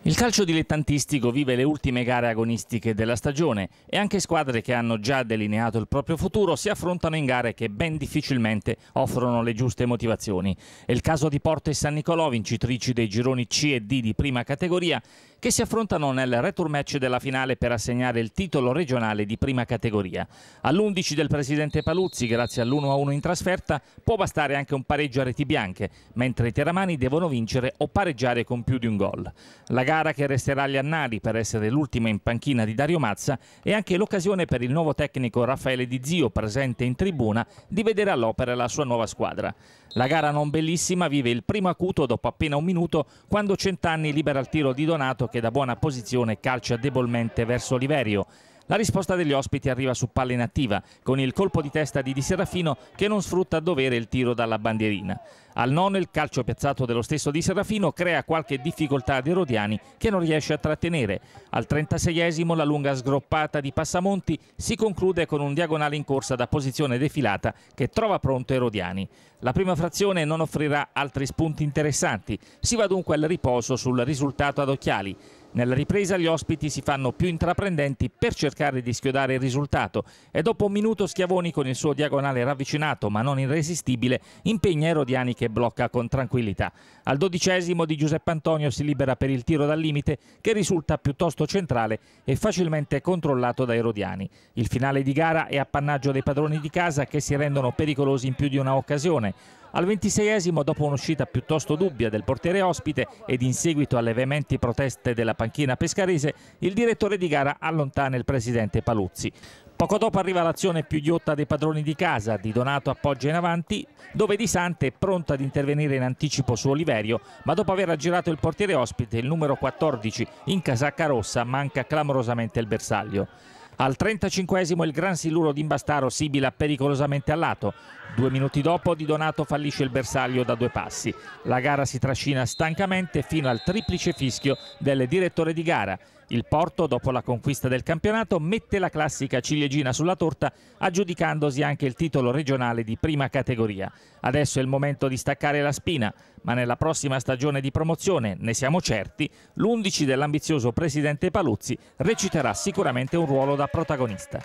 Il calcio dilettantistico vive le ultime gare agonistiche della stagione e anche squadre che hanno già delineato il proprio futuro si affrontano in gare che ben difficilmente offrono le giuste motivazioni. È il caso di Porto e San Nicolò, vincitrici dei gironi C e D di prima categoria, che si affrontano nel return match della finale per assegnare il titolo regionale di prima categoria. All'11 del presidente Paluzzi, grazie all'1-1 in trasferta, può bastare anche un pareggio a reti bianche, mentre i teramani devono vincere o pareggiare con più di un gol. La gara, che resterà agli annali per essere l'ultima in panchina di Dario Mazza, è anche l'occasione per il nuovo tecnico Raffaele Di Zio, presente in tribuna, di vedere all'opera la sua nuova squadra. La gara non bellissima vive il primo acuto dopo appena un minuto, quando Centanni libera il tiro di Donato che da buona posizione calcia debolmente verso Oliverio. La risposta degli ospiti arriva su palla inattiva, con il colpo di testa di Di Serafino che non sfrutta a dovere il tiro dalla bandierina. Al nono il calcio piazzato dello stesso Di Serafino crea qualche difficoltà ad Erodiani che non riesce a trattenere. Al 36esimo la lunga sgroppata di Passamonti si conclude con un diagonale in corsa da posizione defilata che trova pronto Erodiani. La prima frazione non offrirà altri spunti interessanti, si va dunque al riposo sul risultato ad occhiali. Nella ripresa gli ospiti si fanno più intraprendenti per cercare di schiodare il risultato e dopo un minuto Schiavoni, con il suo diagonale ravvicinato ma non irresistibile, impegna Erodiani che blocca con tranquillità. Al 12esimo Di Giuseppe Antonio si libera per il tiro dal limite che risulta piuttosto centrale e facilmente controllato da Erodiani. Il finale di gara è appannaggio dei padroni di casa che si rendono pericolosi in più di una occasione. Al 26esimo, dopo un'uscita piuttosto dubbia del portiere ospite ed in seguito alle veementi proteste della panchina pescarese, il direttore di gara allontana il presidente Paluzzi. Poco dopo arriva l'azione più ghiotta dei padroni di casa. Di Donato appoggia in avanti, dove Di Sante è pronto ad intervenire in anticipo su Oliverio, ma dopo aver aggirato il portiere ospite, il numero 14 in casacca rossa manca clamorosamente il bersaglio. Al 35esimo il gran siluro di Imbastaro sibila pericolosamente al lato. 2 minuti dopo Di Donato fallisce il bersaglio da 2 passi. La gara si trascina stancamente fino al triplice fischio del direttore di gara. Il Porto, dopo la conquista del campionato, mette la classica ciliegina sulla torta, aggiudicandosi anche il titolo regionale di prima categoria. Adesso è il momento di staccare la spina, ma nella prossima stagione di promozione, ne siamo certi, l'11 dell'ambizioso presidente Paluzzi reciterà sicuramente un ruolo da protagonista.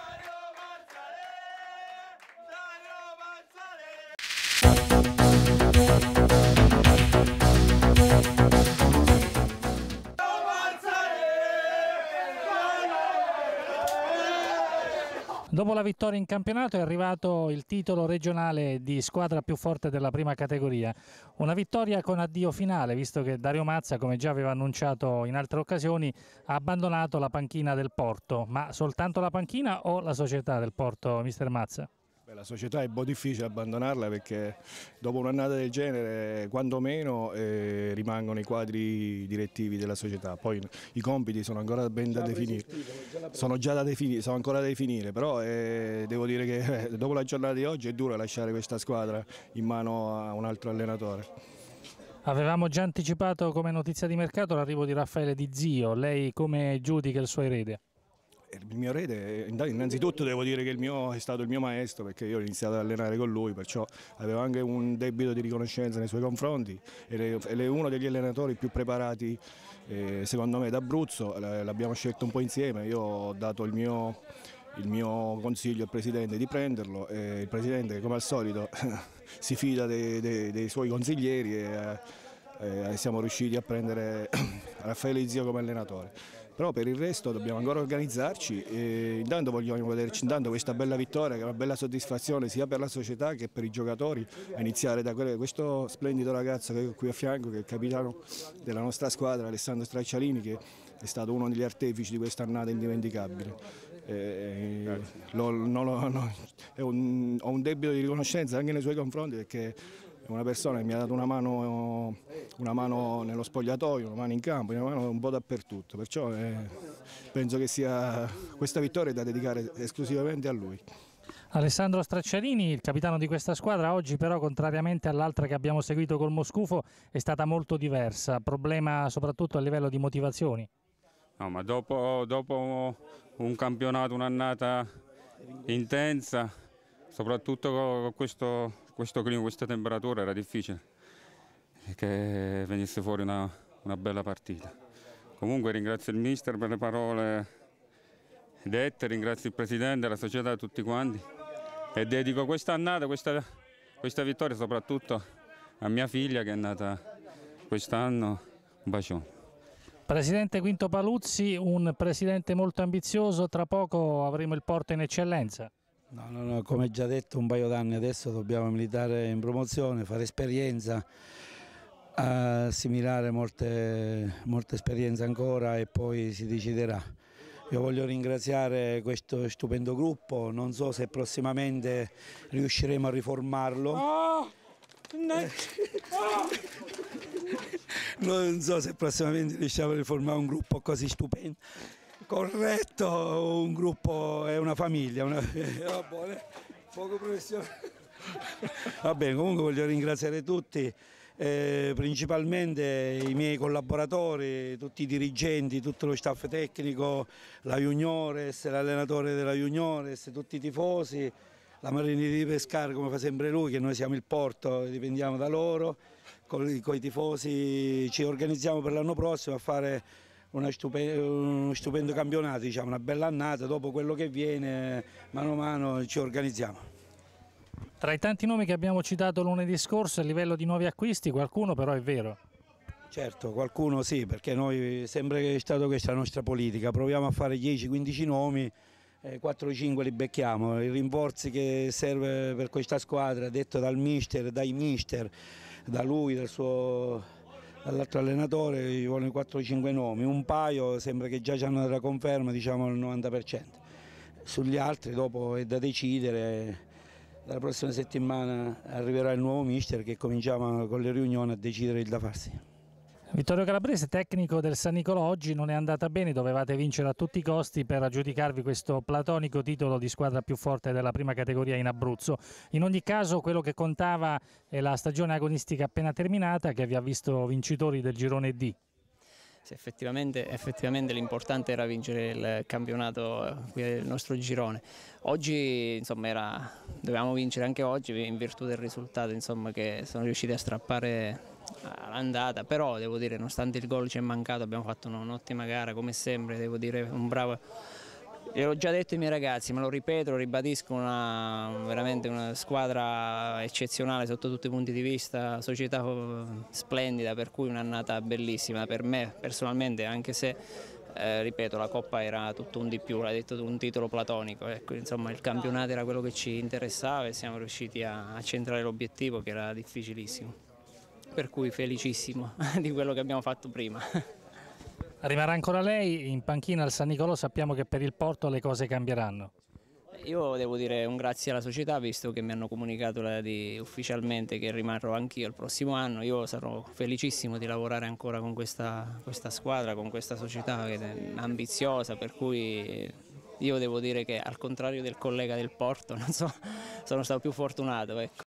Dopo la vittoria in campionato è arrivato il titolo regionale di squadra più forte della prima categoria. Una vittoria con addio finale, visto che Dario Mazza, come già aveva annunciato in altre occasioni, ha abbandonato la panchina del Porto. Ma soltanto la panchina o la società del Porto, mister Mazza? La società è un po' difficile abbandonarla perché dopo un'annata del genere quantomeno rimangono i quadri direttivi della società, poi i compiti sono ancora ben da definire, sono ancora da definire, però devo dire che dopo la giornata di oggi è duro lasciare questa squadra in mano a un altro allenatore. Avevamo già anticipato come notizia di mercato l'arrivo di Raffaele Di Zio, lei come giudica il suo erede? Il mio erede, innanzitutto devo dire che è stato il mio maestro, perché io ho iniziato ad allenare con lui, perciò avevo anche un debito di riconoscenza nei suoi confronti. È uno degli allenatori più preparati secondo me d'Abruzzo, l'abbiamo scelto un po' insieme, io ho dato il mio consiglio al Presidente di prenderlo e il Presidente, come al solito, si fida dei suoi consiglieri e siamo riusciti a prendere Raffaele Di Zio come allenatore. Però per il resto dobbiamo ancora organizzarci e intanto vogliamo vederci questa bella vittoria, che è una bella soddisfazione sia per la società che per i giocatori, a iniziare da questo splendido ragazzo che ho qui a fianco, che è il capitano della nostra squadra, Alessandro Straccialini, che è stato uno degli artefici di questa annata indimenticabile. Ho un debito di riconoscenza anche nei suoi confronti, perché è una persona che mi ha dato una mano nello spogliatoio, una mano in campo, una mano un po' dappertutto, perciò penso che questa vittoria è da dedicare esclusivamente a lui. Alessandro Straccialini, il capitano di questa squadra, oggi però, contrariamente all'altra che abbiamo seguito col Moscufo, è stata molto diversa, problema soprattutto a livello di motivazioni. No, ma dopo un campionato, un'annata intensa, soprattutto con questo clima, questa temperatura, era difficile che venisse fuori una bella partita. Comunque ringrazio il mister per le parole dette, ringrazio il presidente, la società, tutti quanti e dedico questa annata, questa vittoria soprattutto a mia figlia che è nata quest'anno. Un bacione. Presidente Quinto Paluzzi, un presidente molto ambizioso, tra poco avremo il Porto in eccellenza. No, come già detto un paio d'anni adesso dobbiamo militare in promozione, fare esperienza, assimilare molte esperienze ancora e poi si deciderà. Io voglio ringraziare questo stupendo gruppo, non so se prossimamente riusciremo a riformarlo. Non so se prossimamente riusciamo a riformare un gruppo così stupendo, corretto, un gruppo è una famiglia, poco professionale. Va bene, comunque voglio ringraziare tutti, principalmente i miei collaboratori, tutti i dirigenti, tutto lo staff tecnico, la Juniores, l'allenatore della Juniores, tutti i tifosi, la Marini di Pescara come fa sempre lui, che noi siamo il Porto, dipendiamo da loro, con i tifosi ci organizziamo per l'anno prossimo a fare uno stupendo campionato, diciamo, una bella annata, dopo quello che viene mano a mano ci organizziamo. Tra i tanti nomi che abbiamo citato lunedì scorso a livello di nuovi acquisti, qualcuno però è vero. Certo, qualcuno sì, perché noi sempre che è stata questa la nostra politica, proviamo a fare 10-15 nomi, 4-5 li becchiamo, i rinforzi che serve per questa squadra, detto dal mister, dai mister, da lui, dall'altro allenatore, ci vogliono 4-5 nomi, un paio sembra che già ci hanno della conferma, diciamo al 90%. Sugli altri dopo è da decidere, dalla prossima settimana arriverà il nuovo mister che cominciamo con le riunioni a decidere il da farsi. Vittorio Calabrese, tecnico del San Nicolò, oggi non è andata bene, dovevate vincere a tutti i costi per aggiudicarvi questo platonico titolo di squadra più forte della prima categoria in Abruzzo. In ogni caso quello che contava è la stagione agonistica appena terminata che vi ha visto vincitori del girone D. Sì, effettivamente l'importante era vincere il campionato qui del nostro girone. Oggi insomma, dovevamo vincere anche oggi in virtù del risultato insomma, che sono riusciti a strappare all'andata, però devo dire nonostante il gol ci è mancato abbiamo fatto un'ottima gara come sempre, devo dire un bravo. L'ho già detto ai miei ragazzi, me lo ripeto, lo ribadisco, veramente una squadra eccezionale sotto tutti i punti di vista, società splendida, per cui un'annata bellissima per me personalmente, anche se ripeto la Coppa era tutto un di più, l'ha detto un titolo platonico, ecco, insomma il campionato era quello che ci interessava e siamo riusciti a centrare l'obiettivo che era difficilissimo, per cui felicissimo di quello che abbiamo fatto prima. Rimarrà ancora lei in panchina al San Nicolò, sappiamo che per il Porto le cose cambieranno. Io devo dire un grazie alla società visto che mi hanno comunicato ufficialmente che rimarrò anch'io il prossimo anno. Io sarò felicissimo di lavorare ancora con questa squadra, con questa società che è ambiziosa, per cui io devo dire che al contrario del collega del Porto, non so, sono stato più fortunato. Ecco.